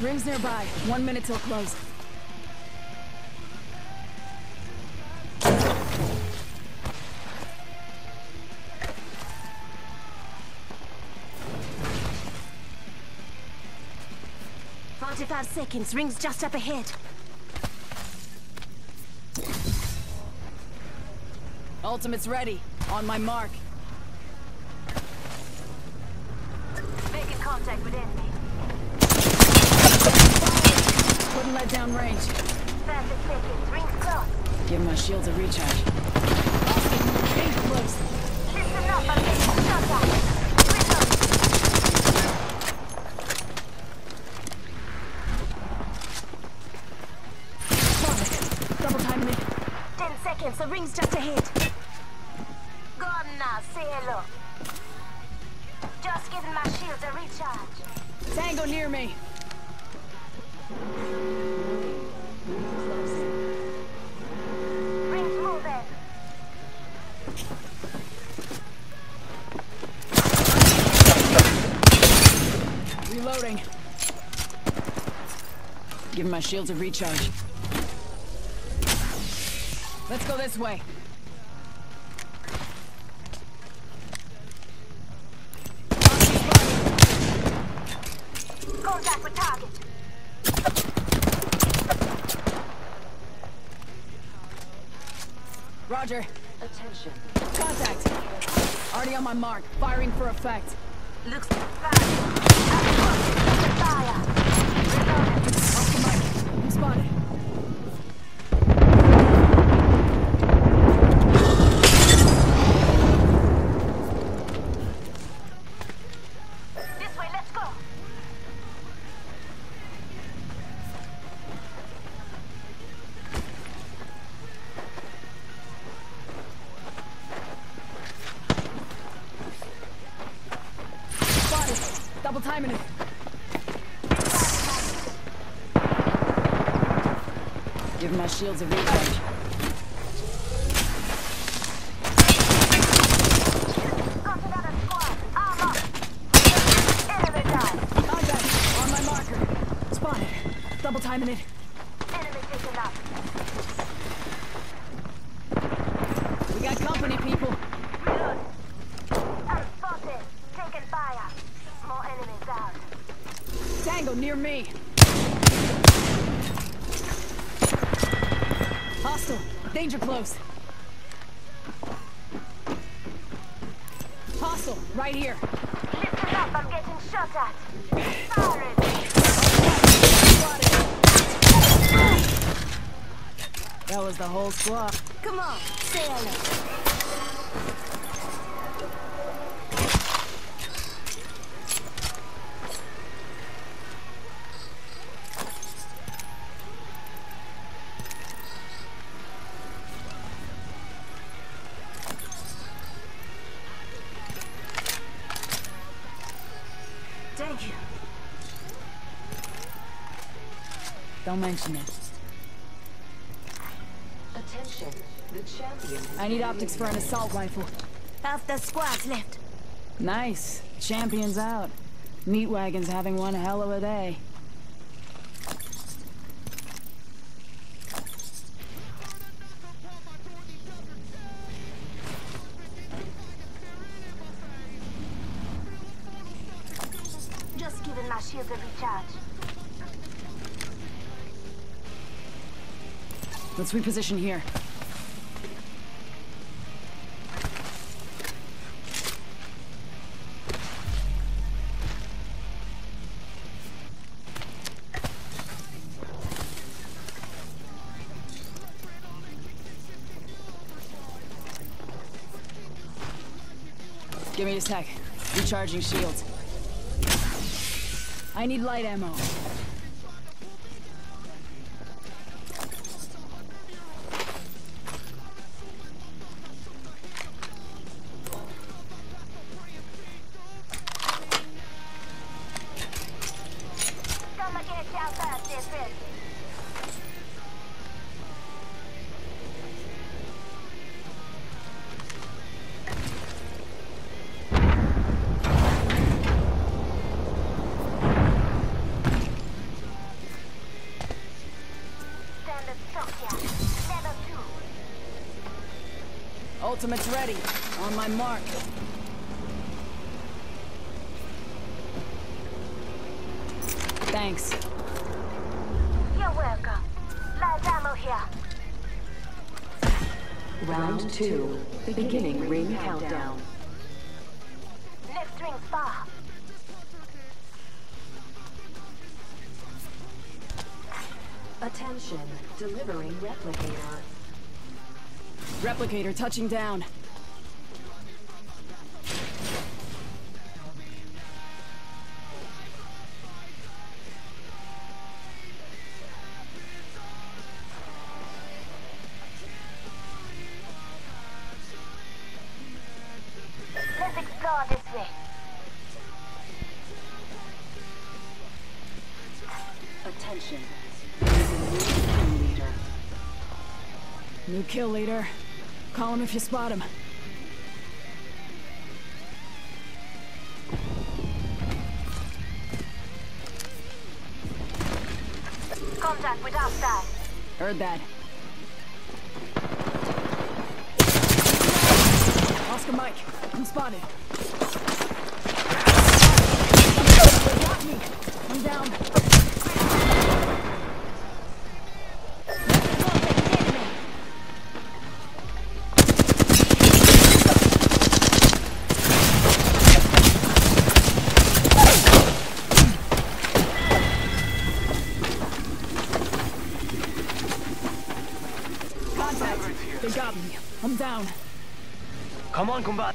Rings nearby. 1 minute till close. "45 seconds. Rings just up ahead." Ultimate's ready. On my mark. Making contact with enemy. Couldn't let down range. 30 seconds. Rings close. Give my shields a recharge. Ain't close. Listen up. I'm getting shot at. Reload. Double time me. 10 seconds. The ring's just ahead. Go on now. Say hello. Just giving my shields a recharge. Tango near me. Rings moving. Reloading. Give my shields a recharge. Let's go this way. Contact with target. Roger. Attention. Contact. Already on my mark. Firing for effect. Looks fine. Fire. Reloading. Off the mic. I'm spotted. This way, let's go. Spotted. Double timing it. Give my shields a recharge. Got another squad. Arm up. Enemy down. Contact. On my marker. Spotted. Double timing it. Enemy taken up. We got company, people. Reload. I'm spotted. Taking fire. More enemies out. Tango near me. Hostile. Danger close. Hostile. Right here. Listen up. I'm getting shot at. Firing. That was the whole squad. Come on. Say hello. Thank you. Don't mention it. Attention, the champion. I need optics for an assault rifle. Half the squad's left. Nice. Champion's out. Meat wagon's having one hell of a day. Just giving my shield a recharge. Let's reposition here. Give me a sec. Recharging shields. I need light ammo. Gonna get you out fast, dear friend. Ultimate's ready. On my mark. Thanks. You're welcome. Light ammo here. Round 2. Beginning ring countdown. Next ring's far. Attention. Delivering replicator. Replicator touching down. Let's explore this way. Attention. New leader. New kill leader. Call him if you spot him. Contact with outside. Heard that. Oscar Mike, I'm spotted. They got me. I'm down. Contact. They got me. I'm down. Come on, combat.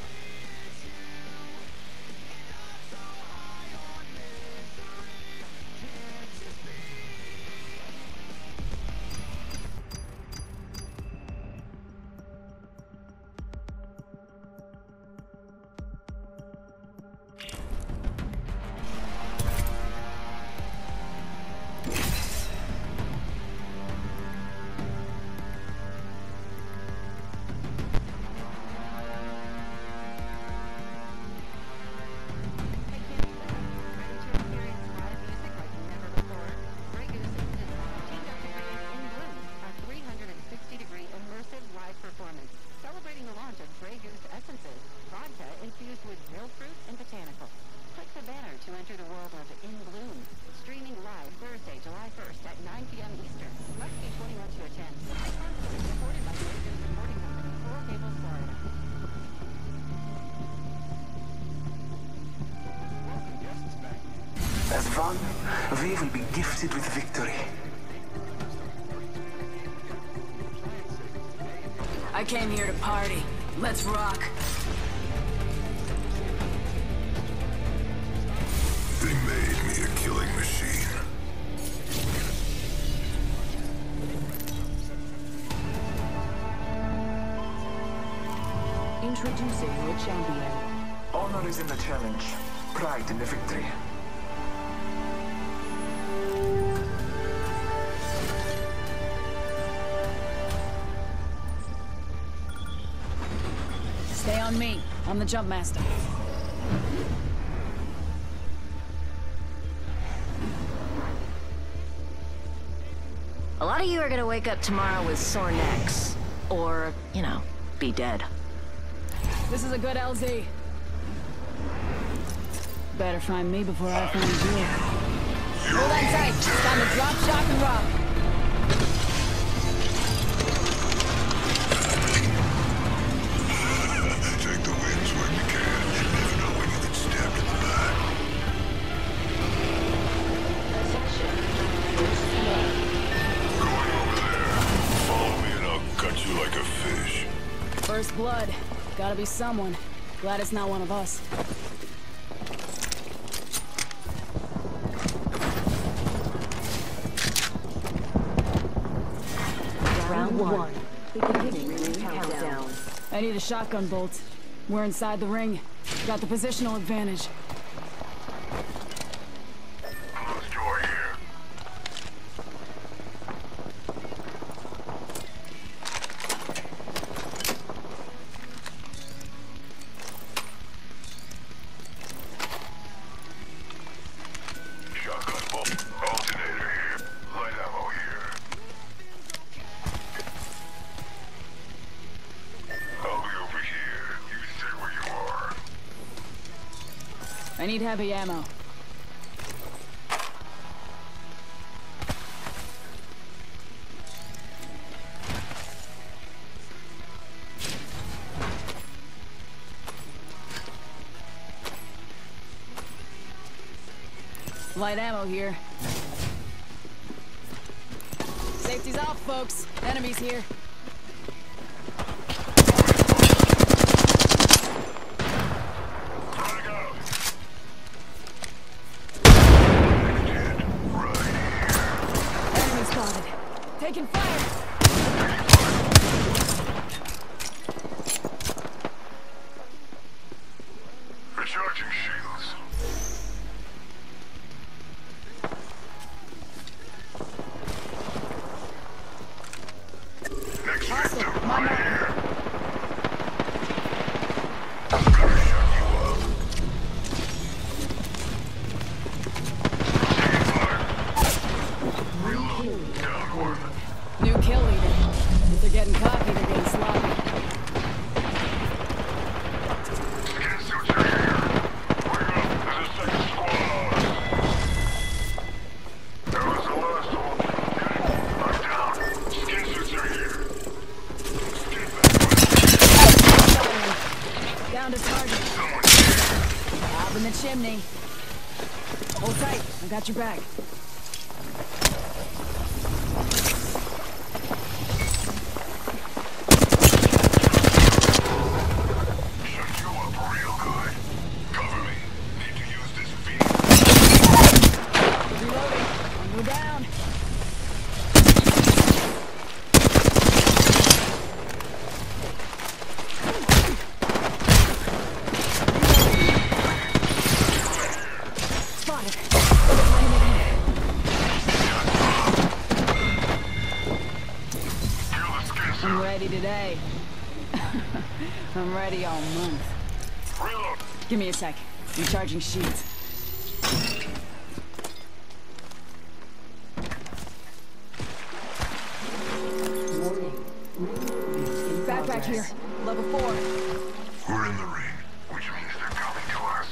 As one, we will be gifted with victory. I came here to party. Let's rock. They made me a killing machine. Introducing your champion. Honor is in the challenge, pride in the victory. Stay on me. I'm the jump master. A lot of you are gonna wake up tomorrow with sore necks. Or, you know, be dead. This is a good LZ. Better find me before I find you. Hold on tight. It's time to drop, shock, and rock. Take the wins when you can. You never know when you get stabbed in the back. Going over there. Follow me and I'll cut you like a fish. First blood. Gotta be someone. Glad it's not one of us. Round 1. Beginning ring countdown. I need a shotgun bolt. We're inside the ring. Got the positional advantage. Closed door here. Shotgun bolt. Alternator here. Light ammo here. I'll be I need heavy ammo. Light ammo here. Safety's off, folks. Enemies here. Enemy spotted. Taking fire. Recharging shields. Next victim, right here. I'm gonna shut you up. Taking fire. Reload. Downward. New kill leader. If they're getting cocky, they're getting sloppy. Skin suits are here. Bring up. There's a second squad. That was the last one. I'm down. Skin suits are here. Skin back. Down to target. Someone here. Up in the chimney. Hold tight. I got your back. Shut you up real good. Cover me. Need to use this feed. Reloading. Go down. Spotted. Kill the skin I'm suit. ready today. I'm ready all month. Reload. Give me a sec. Recharging sheets. Backpack here. Level 4. We're in the ring, which means they're coming to us.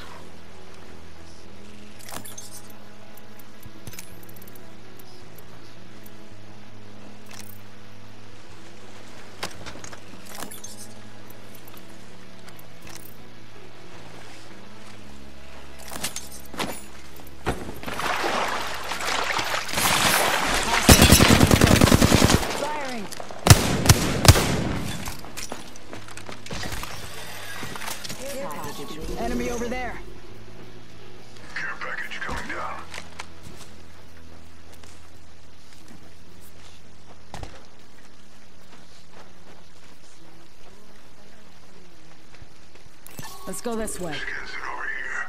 Firing. Enemy over there. Care package coming down. Let's go this way. Skin suit over here.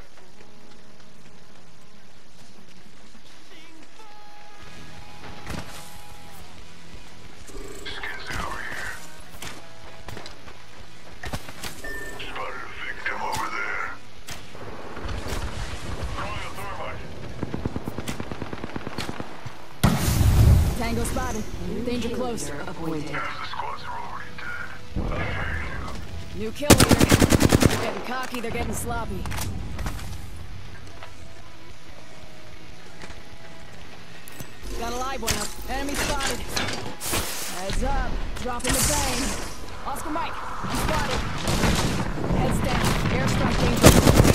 Skin suit over here. Spotted a victim over there. Throwing a thermite. Tango spotted. Danger close. Appointed. Half the squads are already dead. I hear you. New kill leader. They're getting cocky, they're getting sloppy. Got a live one up. Enemy spotted. Heads up. Dropping the bang. Oscar Mike, I'm spotted. Heads down. Airstrike danger.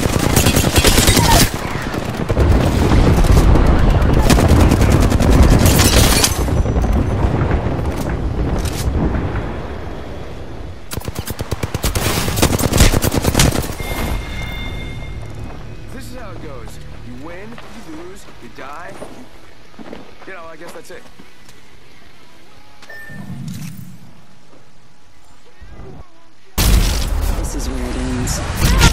This is how it goes. You win, you lose, you die. You know, I guess that's it. This is where it ends.